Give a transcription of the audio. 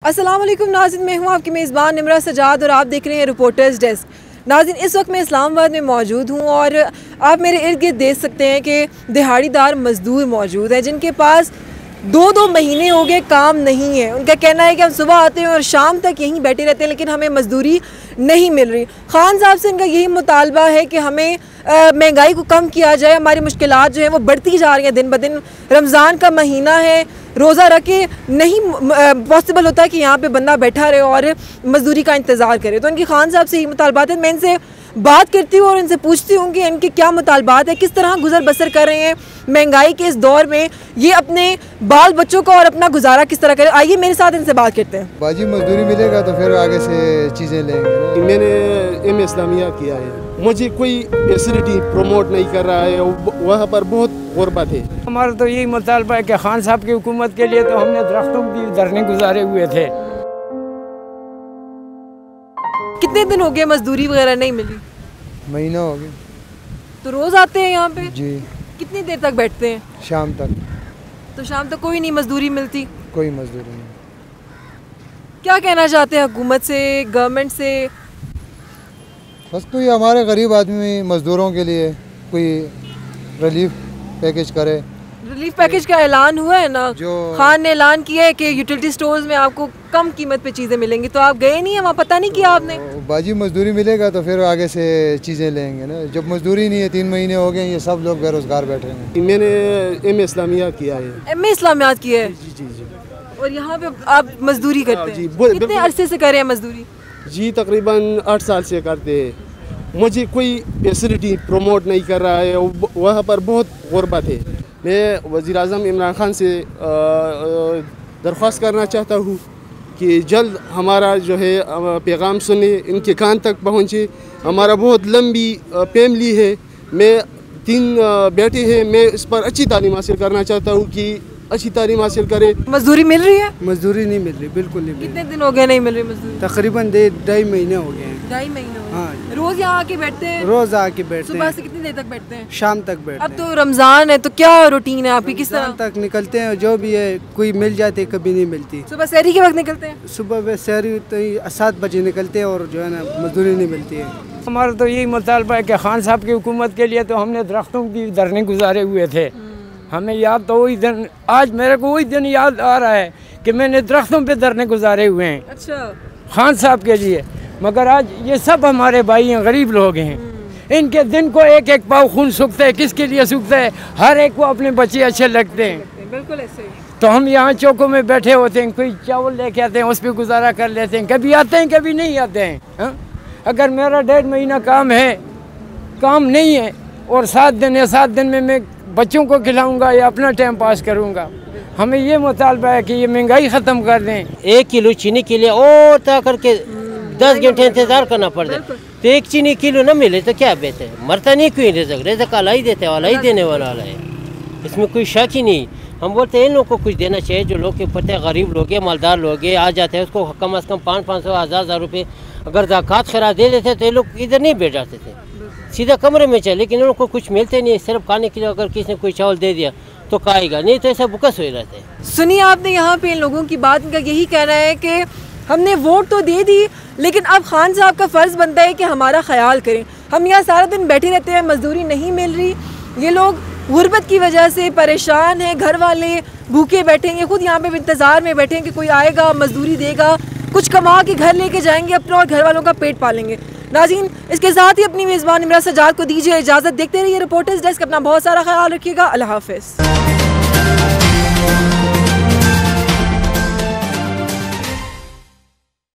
अस्सलाम वालेकुम नाज़रीन, मैं हूँ आपकी मेज़बान निमरा सजाद और आप देख रहे हैं रिपोर्टर्स डेस्क। नाज़रीन, इस वक्त मैं इस्लामाबाद में मौजूद हूँ और आप मेरे इर्द गिर्द देख सकते हैं कि दिहाड़ीदार मज़दूर मौजूद हैं जिनके पास दो महीने हो गए काम नहीं है। उनका कहना है कि हम सुबह आते हैं और शाम तक यहीं बैठे रहते हैं लेकिन हमें मजदूरी नहीं मिल रही। खान साहब से इनका यही मुतालबा है कि हमें महंगाई को कम किया जाए। हमारी मुश्किलात जो है वो बढ़ती जा रही हैं दिन ब दिन। रमज़ान का महीना है, रोज़ा रख के नहीं पॉसिबल होता कि यहाँ पे बंदा बैठा रहे और मजदूरी का इंतज़ार करे। तो इनकी खान साहब से यही मुतालबात है। मैं इनसे बात करती हूँ और इनसे पूछती हूँ कि इनके क्या मुतालबात है, किस तरह गुजर बसर कर रहे हैं महंगाई के इस दौर में, ये अपने बाल बच्चों का और अपना गुजारा किस तरह करें। आइए मेरे साथ इनसे बात करते हैं। बाजी मजदूरी मिलेगा तो फिर आगे से चीज़ें लेंगे। मैंने एम इस्लामियात किया है, मुझे कोई फैसिलिटी प्रमोट नहीं कर रहा है, वहाँ पर बहुत गुर्बत है। हमारा तो यही मुतालबा है कि खान साहब की हुकूमत के लिए तो हमने दरख्तों की धरने गुजारे हुए थे। कितने दिन हो गए मजदूरी वगैरह नहीं मिली? महीना हो गया। तो रोज़ आते हैं यहाँ पे? जी। कितनी देर तक बैठते हैं? शाम तक। तो शाम तक कोई नहीं मजदूरी मिलती? कोई मजदूरी नहीं। क्या कहना चाहते हैं हुकूमत से, गवर्नमेंट से? बस कोई हमारे गरीब आदमी मजदूरों के लिए कोई रिलीफ पैकेज करे। रिलीफ पैकेज का ऐलान हुआ है ना, जो खान ने ऐलान किया है कि यूटिलिटी स्टोर्स में आपको कम कीमत पे चीज़ें मिलेंगी। तो आप गए नहीं है वहाँ, पता नहीं किया आपने? बाजी मजदूरी मिलेगा तो फिर आगे से चीज़ें लेंगे ना। जब मजदूरी नहीं है, 3 महीने हो गए, ये सब लोग बेरोजगार बैठे हैं। मैंने एम इस्लामियात किया है। एम इस्लामियात की है? जी जी जी। और यहाँ पे आप मजदूरी करते हैं? जी, कितने अरसे से कर रहे हैं मजदूरी? जी तकरीबन 8 साल से करते हैं। मुझे कोई फैसिलिटी प्रमोट नहीं कर रहा है, वहाँ पर बहुत गुर्बत है। मैं वज़ीर आज़म इमरान खान से दरख्वास्त करना चाहता हूँ कि जल्द हमारा जो है पैगाम सुने, इनके कान तक पहुँचे। हमारा बहुत लंबी फैमिली है, मैं 3 बेटे हैं। मैं इस पर अच्छी तालीम हासिल करना चाहता हूँ कि अच्छी तालीम हासिल करें। मजदूरी मिल रही है? मजदूरी नहीं मिल रही, बिल्कुल नहीं मिल रही। कितने दिन हो गए नहीं मिल रही मजदूरी? तकरीबन 2.5 महीने हो गए हैं। 2.5 महीने हो गए। हाँ। रोज यहाँ आके बैठते हैं? रोज आके बैठते सुबह हैं। से कितनी देर तक बैठते हैं? शाम तक बैठते अब हैं। तो रमजान है, तो क्या रूटीन है आपकी, किस तरह? शाम तक निकलते हैं, जो भी है कोई मिल जाते, कभी नहीं मिलती। सुबह सहरी के वक्त निकलते हैं? सुबह शहरी तो 7 बजे निकलते हैं और जो है ना मजदूरी नहीं मिलती है। हमारा तो यही मुतालबा है कि खान साहब की हुकूमत के लिए तो हमने दरख्तों की धरने गुजारे हुए थे। हमें याद तो वही दिन, आज मेरे को वही दिन याद आ रहा है कि मैंने दरख्तों पे धरने गुजारे हुए हैं। अच्छा। खान साहब के लिए। मगर आज ये सब हमारे भाई हैं, गरीब लोग हैं। इनके दिन को एक एक पाव खून सूखता है। किसके लिए सूखता है? हर एक को अपने बच्चे अच्छे लगते हैं। बिल्कुल ऐसे ही। तो हम यहाँ चौकों में बैठे होते हैं, कोई चावल लेके आते हैं, उस पर गुजारा कर लेते हैं। कभी आते हैं, कभी नहीं आते हैं। हाँ? अगर मेरा 1.5 महीना काम है, काम नहीं है और 7 दिन है, 7 दिन में मैं बच्चों को खिलाऊंगा या अपना टाइम पास करूंगा। हमें ये मुतालबा है कि ये महंगाई ख़त्म कर दें। 1 किलो चीनी के लिए और तय करके 10 घंटे इंतज़ार करना पड़ता है। तो 1 चीनी किलो न मिले तो क्या बेहतर है? मरता नहीं कोई रिज़्क़ अल्लाह ही देते वाला ही देने वाला है, इसमें कोई शक ही नहीं। हम बोलते हैं इन लोगों को कुछ देना चाहिए, जो लोग के पता है गरीब लोग हैं, मालदार लोग हैं, आ जाते हैं, उसको कम अज़ कम 500-500 हज़ार रुपये अगर ज़कात खरा दे देते तो ये लोग इधर नहीं बैठ जाते थे, सीधा कमरे में चले। लेकिन उनको कुछ मिलते नहीं, सिर्फ खाने के लिए अगर किसी ने कोई चावल दे दिया तो खाएगा, नहीं तो ऐसा बुकस हो रहते हैं। सुनिए आपने यहाँ पे इन लोगों की बात, इनका यही कहना है कि हमने वोट तो दे दी लेकिन अब खान साहब का फ़र्ज़ बनता है कि हमारा ख्याल करें। हम यहाँ सारा दिन बैठे रहते हैं, मजदूरी नहीं मिल रही, ये लोग गुर्बत की वजह से परेशान हैं, घर वाले भूखे बैठेंगे, खुद यहाँ पे इंतज़ार में बैठे हैं कि कोई आएगा मजदूरी देगा, कुछ कमा के घर लेके जाएंगे अपना और घर वालों का पेट पालेंगे। नाज़रीन, इसके साथ ही अपनी मेज़बान निमरा सजाद को दीजिए इजाज़त। देखते रहिए रिपोर्टर्स डेस्क। अपना बहुत सारा ख्याल रखिएगा। अल्लाह हाफ़िज़।